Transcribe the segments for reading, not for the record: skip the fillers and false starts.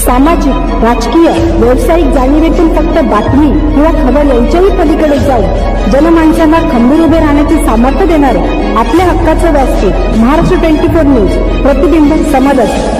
सामाजिक, राजकीय, व्यावसायिक जाणीवेतून फक्त बातमी किंवा खबर यांच्याही पलीकडे जाऊन जनमानसांना खंबीर उभे राहण्याचे सामर्थ्य देणारे आपल्या हक्काचे व्यासपीठ महाराष्ट्र 24 न्यूज, प्रतिबिंब समाजाचे।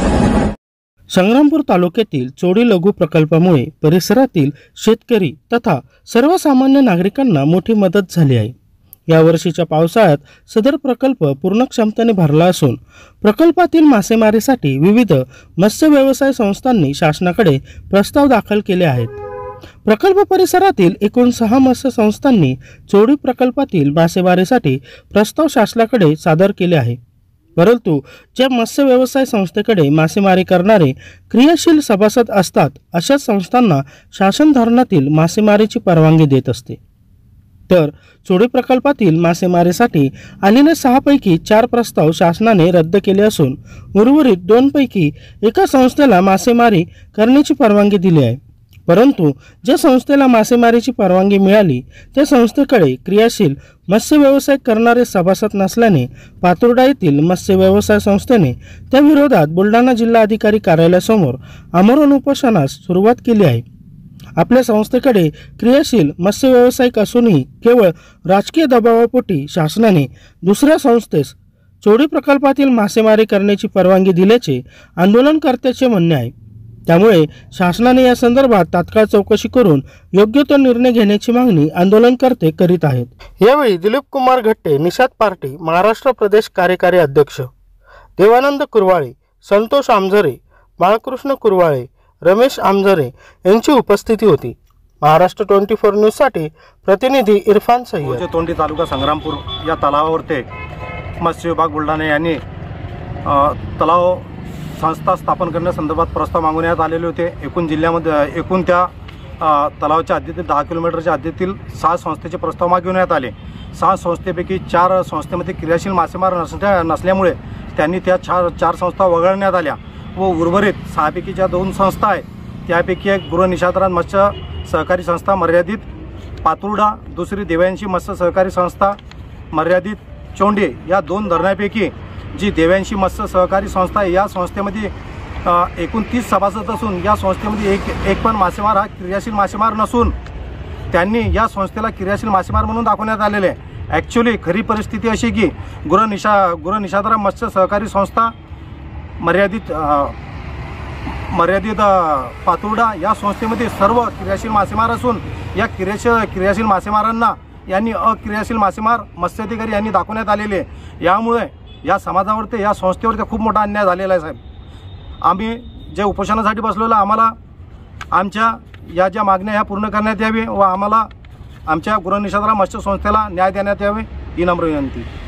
संग्रामपूर तालुक्यातील चोडी लघु प्रकल्पामुळे परिसरातील शेतकरी तथा सर्वसामान्य नागरिकांना मोठी मदत झाली आहे। या वर्षीच्या पावसाळ्यात सदर प्रकल्प पूर्ण क्षमतेने भरला असून प्रकल्पातील मासेमारीसाठी विविध मत्स्य व्यवसाय संस्थांनी शासनाकडे प्रस्ताव दाखल केले आहेत। प्रकल्प परिसरातील एकूण 6 मत्स्य संस्थांनी चोडी प्रकल्पातील मासेमारीसाठी प्रस्ताव शासनाकडे सादर केले आहे। परंतु ज्या मत्स्य व्यवसाय संस्थेकडे मासेमारी करणारे क्रियाशील सभासद असतात अशा संस्थांना शासन धोरणातील मासेमारीची परवानगी देत असते। तर चोडी प्रकल्पातील मासेमारीसाठी आलेले 6 पैकी 4 प्रस्ताव शासनाने रद्द केले असून उर्वरित 2 पैकी एका संस्थेला मासेमारी करण्याची परवानगी दिली आहे। परंतु ज्या संस्थेला मासेमारीची परवानगी मिळाली त्या संस्थेकडे क्रियाशील मत्स्य व्यवसाय करणारे सभासद नसल्याने पातुर्डा येथील मत्स्य व्यवसाय संस्थेने त्या विरोधात बुलढाणा जिल्हा अधिकारी कार्यालयासमोर आमरण उपोषणास सुरुवात केली आहे। आपल्या संस्थेकडे क्रियाशील मत्स्य व्यावसायिक असूनही केवळ राजकीय दबावापोटी शासनाने दुसऱ्या संस्थेस चोडी प्रकल्पातील मासेमारी करण्याची परवानगी दिल्याचे आंदोलनकर्त्याचे म्हणणे आहे। त्यामुळे शासनाने या संदर्भात तात्काळ चौकशी करून योग्य तो निर्णय घेण्याची मागणी आंदोलनकर्ते करीत आहेत। यावेळी दिलीप कुमार घट्टे, निषाद पार्टी महाराष्ट्र प्रदेश कार्यकारी अध्यक्ष, देवानंद कुरवाळे, संतोष आमझरे, बाळकृष्ण कुरवाळे, रमेश आमझरे यांची उपस्थिती होती। महाराष्ट्र 24 न्यूज साठी प्रतिनिधी इरफान सय्यद। तोंडी तालुका संग्रामपूर या तलावावरती मत्स्य विभाग बुलढाणा यांनी तलाव संस्था स्थापन करण्यासंदर्भात प्रस्ताव मागवण्यात आलेले होते। एकूण जिल्ह्यामध्ये एकूण त्या तलावाच्या हद्दीतील 10 किलोमीटरच्या हद्दीतील 6 संस्थेचे प्रस्ताव मागवण्यात आले। 6 संस्थेपैकी 4 संस्थेमध्ये क्रियाशील मासेमार नसल्यामुळे त्यांनी त्या 4 संस्था वगळण्यात आल्या व उर्वरित 6 पैकी ज्या 2 संस्था आहेत त्यापैकी एक गृहनिषादरान मत्स्य सहकारी संस्था मर्यादित पातुर्डा, दुसरी देवांशी मत्स्य सहकारी संस्था मर्यादित चोंडे या 2 धरणापैकी जी देवांशी मत्स्य सहकारी संस्था या संस्थेमध्ये एकूण 30 सभासद असून या संस्थेमध्ये एक पण मासेमार हा क्रियाशील मासेमार नसून त्यांनी या संस्थेला क्रियाशील मासेमार म्हणून दाखवण्यात आलेले आहे। ॲक्च्युली खरी परिस्थिती अशी की गृहनिषादरान मत्स्य सहकारी संस्था मर्यादित पातुर्डा या संस्थेमध्ये सर्व क्रियाशील मासेमार असून या क्रियाशील मासेमारांना यांनी अक्रियाशील मासेमार मत्स्याधिकारी यांनी दाखवण्यात आलेले आहे। यामुळे या समाजावरती या संस्थेवरती खूप मोठा अन्याय झालेला आहे। साहेब, आम्ही जे उपोषणासाठी बसलेलो आम्हाला आमच्या या ज्या मागण्या ह्या पूर्ण करण्यात यावी व आम्हाला आमच्या गृहनिषादरान मत्स्य संस्थेला न्याय देण्यात यावे ही नम्र विनंती।